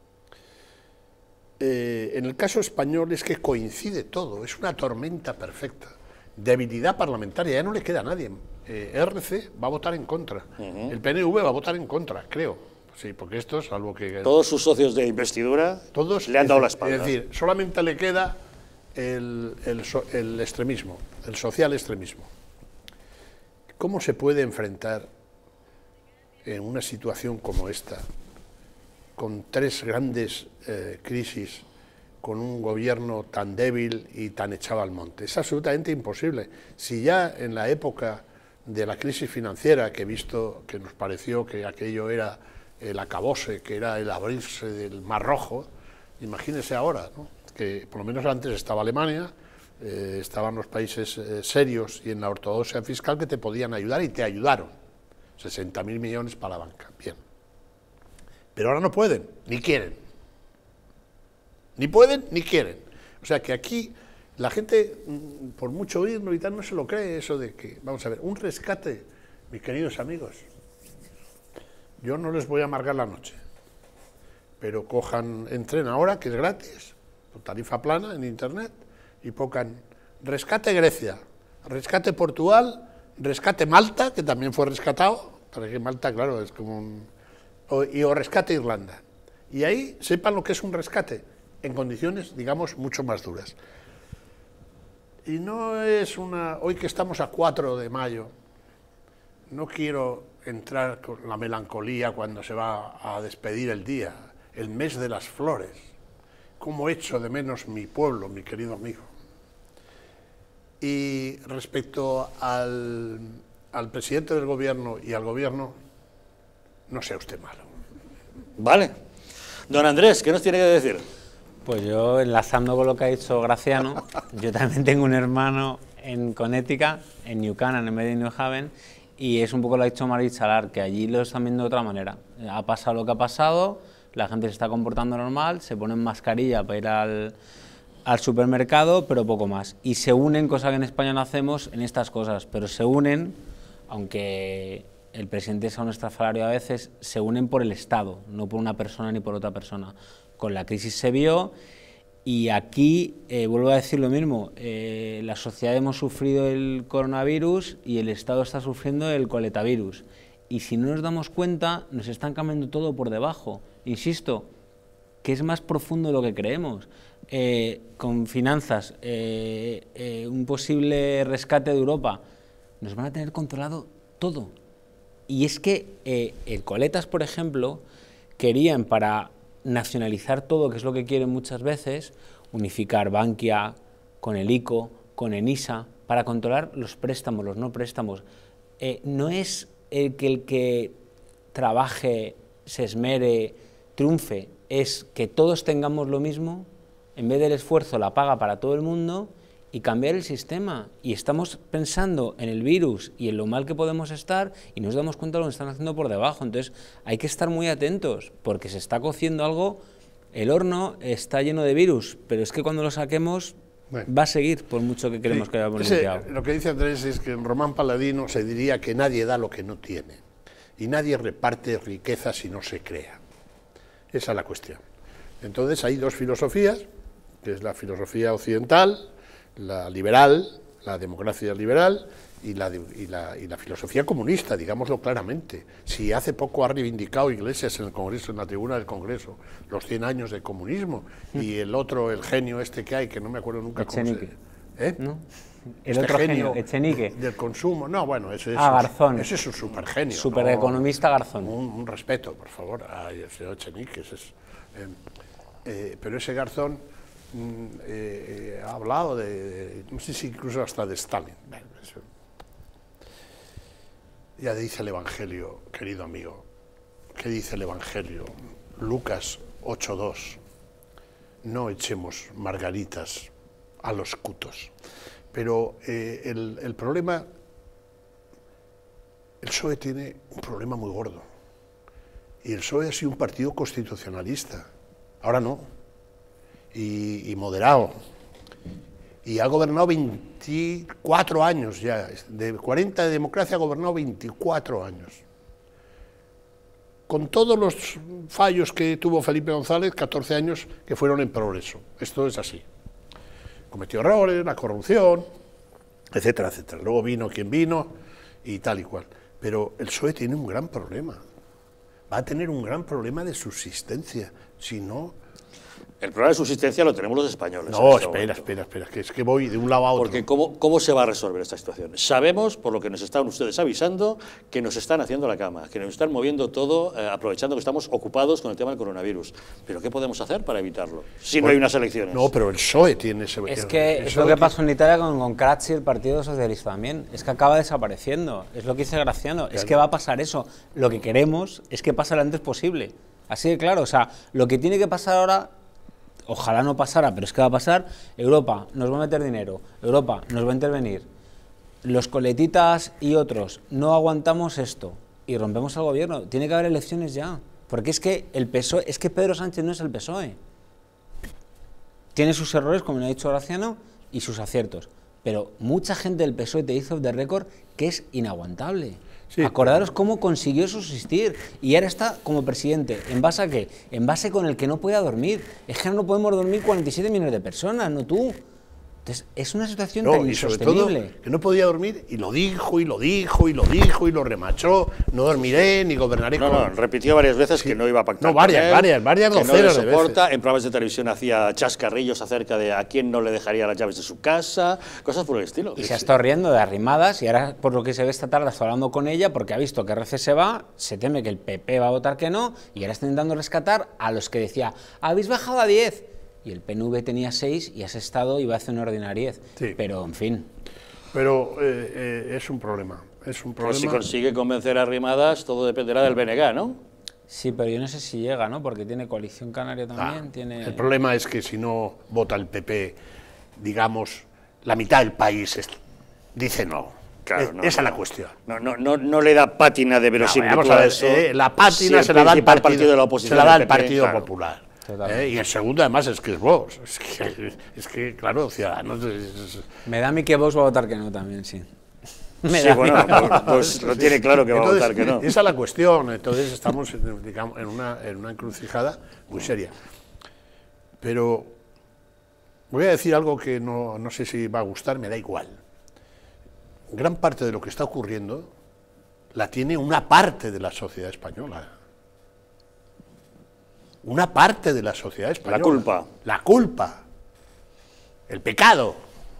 En el caso español es que coincide todo, es una tormenta perfecta. Debilidad parlamentaria, ya no le queda a nadie. RC va a votar en contra, el PNV va a votar en contra, creo. Sí, porque esto, salvo que... Todos sus socios de investidura todos le han dado la espalda. Es decir, solamente le queda el extremismo, el social extremismo. ¿Cómo se puede enfrentar en una situación como esta, con tres grandes crisis, con un gobierno tan débil y tan echado al monte? Es absolutamente imposible. Si ya en la época de la crisis financiera, que he visto que nos pareció que aquello era el acabose, que era el abrirse del Mar Rojo, imagínese ahora, ¿no? Que por lo menos antes estaba Alemania, estaban los países serios y en la ortodoxia fiscal que te podían ayudar y te ayudaron. 60.000 millones para la banca. Bien. Pero ahora no pueden, ni quieren. Ni pueden, ni quieren. O sea que aquí la gente, por mucho oírlo y tal, no se lo cree eso de que, vamos a ver, un rescate, mis queridos amigos, yo no les voy a amargar la noche, pero entren ahora, que es gratis, por tarifa plana en internet, y pongan rescate Grecia, rescate Portugal, rescate Malta, que también fue rescatado, para que Malta, claro, es como o rescate Irlanda. Y ahí sepan lo que es un rescate, en condiciones, digamos, mucho más duras. Y no es hoy que estamos a 4 de mayo, no quiero entrar con la melancolía cuando se va a despedir el día, el mes de las flores. Cómo echo de menos mi pueblo, mi querido amigo. Y respecto al presidente del gobierno y al gobierno, no sea usted malo. Vale. Don Andrés, ¿qué nos tiene que decir? Pues yo, enlazando con lo que ha dicho Graciano, yo también tengo un hermano en Connecticut, en New Canaan, en vez de New Haven, y es un poco lo que ha dicho Marit Salar, que allí lo están viendo de otra manera. Ha pasado lo que ha pasado, la gente se está comportando normal, se ponen mascarilla para ir al supermercado, pero poco más. Y se unen, cosa que en España no hacemos, en estas cosas, pero se unen, aunque el presidente sea un estrafalario a veces, se unen por el Estado, no por una persona ni por otra persona. Con la crisis se vio, y aquí vuelvo a decir lo mismo, la sociedad hemos sufrido el coronavirus y el Estado está sufriendo el coletavirus. Y si no nos damos cuenta, nos están cambiando todo por debajo. Insisto, que es más profundo de lo que creemos. Con finanzas, un posible rescate de Europa, nos van a tener controlado todo. Y es que el Coletas, por ejemplo, querían para nacionalizar todo, que es lo que quieren muchas veces, unificar Bankia con el ICO, con Enisa, para controlar los préstamos, los no préstamos. No es el que trabaje, se esmere, triunfe, es que todos tengamos lo mismo, en vez del esfuerzo la paga para todo el mundo, y cambiar el sistema. Y estamos pensando en el virus y en lo mal que podemos estar y nos damos cuenta de lo que están haciendo por debajo. Entonces hay que estar muy atentos porque se está cociendo algo, el horno está lleno de virus, pero es que cuando lo saquemos va a seguir, por mucho que queremos que hayamos limpiado. Lo que dice Andrés es que en Román Paladino se diría que nadie da lo que no tiene y nadie reparte riqueza si no se crea. Esa es la cuestión. Entonces hay dos filosofías, que es la filosofía occidental, la liberal, la democracia liberal y la filosofía comunista, digámoslo claramente. Si hace poco ha reivindicado Iglesias en el Congreso, en la tribuna del Congreso, los 100 años de comunismo, y el otro, el genio este que hay, que no me acuerdo nunca Echenique. cómo se... ¿Eh? ¿No? El otro genio, Echenique. Del consumo, no, bueno, ese es Garzón. Ese es un supergenio. Supereconomista Garzón. Un respeto, por favor, a ese Echenique. Pero ese Garzón ha hablado no sé si incluso hasta de Stalin. Ya dice el Evangelio, querido amigo, ¿qué dice el Evangelio? Lucas 8:2, no echemos margaritas a los cutos. Pero el problema, el PSOE tiene un problema muy gordo, y el PSOE ha sido un partido constitucionalista, ahora no, y moderado, y ha gobernado 24 años ya, de 40 de democracia ha gobernado 24 años. Con todos los fallos que tuvo Felipe González, 14 años que fueron en progreso. Esto es así. Cometió errores, la corrupción, etcétera, etcétera. Luego vino quien vino y tal y cual. Pero el PSOE tiene un gran problema. Va a tener un gran problema de subsistencia, si no... El problema de subsistencia lo tenemos los españoles. No, espera, que es que voy de un lado a otro. Porque ¿cómo se va a resolver esta situación? Sabemos, por lo que nos están ustedes avisando, que nos están haciendo la cama, que nos están moviendo todo, aprovechando que estamos ocupados con el tema del coronavirus. ¿Pero qué podemos hacer para evitarlo? Si no hay unas elecciones. No, pero el PSOE tiene ese... Es que es lo que pasó en Italia con Craxi, el Partido Socialista también. Es que acaba desapareciendo. Es lo que dice Graciano. Claro. Es que va a pasar eso. Lo que queremos es que pase lo antes posible. Así de claro. O sea, lo que tiene que pasar ahora... Ojalá no pasara, pero es que va a pasar. Europa nos va a meter dinero, Europa nos va a intervenir. Los coletitas y otros no aguantamos esto y rompemos al gobierno. Tiene que haber elecciones ya. Porque es que el PSOE, es que Pedro Sánchez no es el PSOE. Tiene sus errores, como me ha dicho Graciano, y sus aciertos. Pero mucha gente del PSOE te dice off the record que es inaguantable. Sí. Acordaros cómo consiguió subsistir y ahora está como presidente. ¿En base a qué? En base con el que no podía dormir. Es que no podemos dormir 47 millones de personas, no tú. Entonces, es una situación tan insostenible. Sobre todo, que no podía dormir y lo dijo, y lo dijo, y lo dijo, y lo remachó. No dormiré ni gobernaré con... No, repitió varias veces que no iba a pactar. No, varias docenas de veces. En programas de televisión hacía chascarrillos acerca de a quién no le dejaría las llaves de su casa, cosas por el estilo. Y se ha estado riendo de Arrimadas y ahora, por lo que se ve esta tarde, está hablando con ella porque ha visto que RC se va, se teme que el PP va a votar que no, y ahora está intentando rescatar a los que decía, habéis bajado a 10. Y el PNV tenía 6 y has estado y va a hacer una ordinariez. Sí. Pero, en fin. Pero es un problema. Es un problema. Pues si consigue convencer a Arrimadas, todo dependerá del BNG, ¿no? Sí, pero yo no sé si llega, ¿no? Porque tiene Coalición Canaria también. Tiene... El problema es que si no vota el PP, digamos, la mitad del país dice no. Claro, esa es la cuestión. No le da pátina de verosimilitud. Vamos a ver, la pátina se la da el partido de la oposición. Se la da el Partido Popular. Y el segundo, además, es que es Vox. Es que claro, Ciudadanos... Me da a mí que Vox va a votar que no también, sí. Pues lo tiene claro que va a votar que no. Esa es la cuestión. Entonces estamos, digamos, en una encrucijada muy seria. Pero voy a decir algo que no sé si va a gustar, me da igual. Gran parte de lo que está ocurriendo la tiene una parte de la sociedad española. Una parte de la sociedad española. La culpa. El pecado.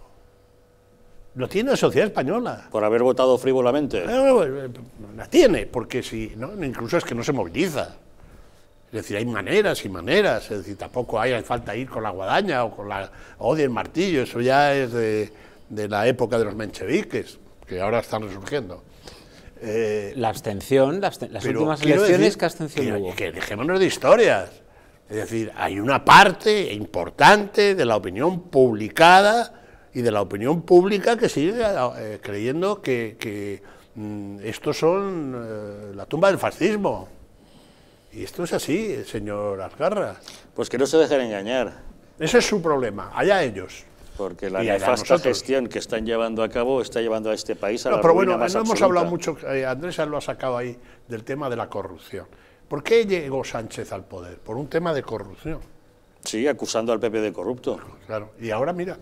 Lo tiene la sociedad española. Por haber votado frívolamente. La tiene, porque si no, incluso es que no se moviliza. Es decir, hay maneras y maneras. Es decir, tampoco hace falta ir con la guadaña o con la odia el martillo. Eso ya es de la época de los mencheviques, que ahora están resurgiendo. La abstención, las últimas elecciones, ¿qué abstención hubo? Que dejémonos de historias. Es decir, hay una parte importante de la opinión publicada y de la opinión pública que sigue creyendo que estos son la tumba del fascismo. Y esto es así, señor Azgarra. Pues que no se dejen engañar. Ese es su problema, allá ellos. Porque la nefasta gestión que están llevando a cabo está llevando a este país a la pero ruina bueno, más no hemos absoluta. hablado mucho, Andrés lo ha sacado ahí, del tema de la corrupción. ¿Por qué llegó Sánchez al poder? Por un tema de corrupción. Sí, acusando al PP de corrupto. Claro, y ahora mira,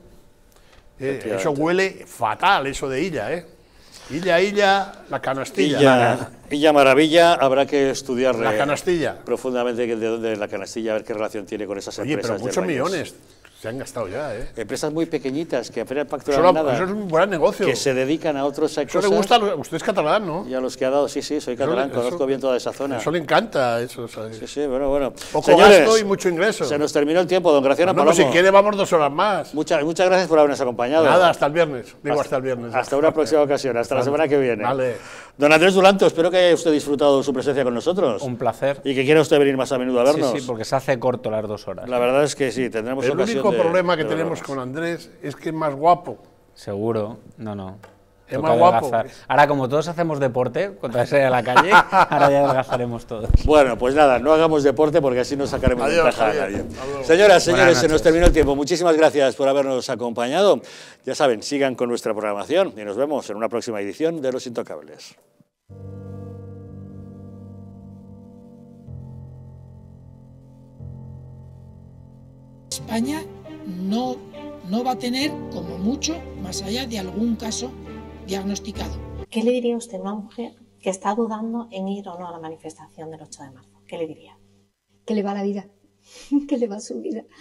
eso huele fatal, eso de Illa, ¿eh? Illa, la canastilla. Illa Maravilla, habrá que estudiar la canastilla. Profundamente de dónde es la canastilla, a ver qué relación tiene con esas empresas. Oye, pero muchos millones se han gastado ya, ¿eh? Empresas muy pequeñitas que apenas pacto de nada. Eso es un buen negocio. Que se dedican a otros cosas. Eso le gusta, usted es catalán, ¿no? Y a los que ha dado, sí, soy catalán, conozco bien toda esa zona. Eso le encanta, eso, ¿sabes? Sí, bueno. Poco señores, gasto y mucho ingreso. Se nos terminó el tiempo, don Graciano Palomo. Si quiere vamos 2 horas más. Muchas gracias por habernos acompañado. Nada, hasta el viernes. Hasta el viernes. Hasta una próxima ocasión, hasta la semana que viene. Vale. Don Andrés Dulanto, espero que haya usted disfrutado su presencia con nosotros. Un placer. Y que quiera usted venir más a menudo a vernos. Sí, porque se hace corto las 2 horas. La verdad es que sí, tendremos ocasión. El único problema que tenemos con Andrés es que es más guapo. Seguro, no. Es más guapo. Ahora, como todos hacemos deporte, contra salir a la calle, ahora ya adelgazaremos todos. Bueno, pues nada, no hagamos deporte porque así no sacaremos ventaja a nadie. Señoras, señores, se nos terminó el tiempo. Muchísimas gracias por habernos acompañado. Ya saben, sigan con nuestra programación y nos vemos en una próxima edición de Los Intocables. España no va a tener, como mucho, más allá de algún caso diagnosticado. ¿Qué le diría usted a una mujer que está dudando en ir o no a la manifestación del 8 de marzo? ¿Qué le diría? Que le va la vida, que le va su vida.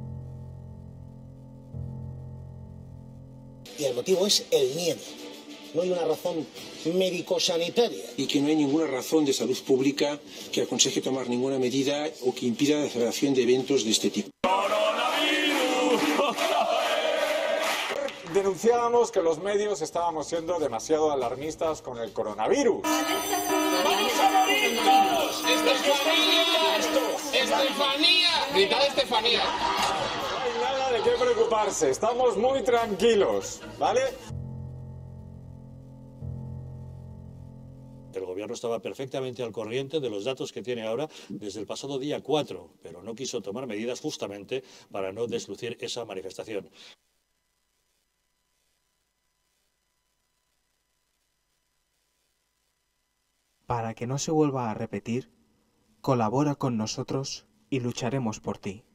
Y el motivo es el miedo. No hay una razón médico-sanitaria. Y que no hay ninguna razón de salud pública que aconseje tomar ninguna medida o que impida la celebración de eventos de este tipo. Denunciábamos que los medios estábamos siendo demasiado alarmistas con el coronavirus. ¡Vamos a morir todos! ¡Estefanía! ¡Gritad Estefanía! No hay nada de qué preocuparse, estamos muy tranquilos, ¿vale? el Gobierno estaba perfectamente al corriente de los datos que tiene ahora desde el pasado día 4, pero no quiso tomar medidas justamente para no deslucir esa manifestación. Para que no se vuelva a repetir, colabora con nosotros y lucharemos por ti.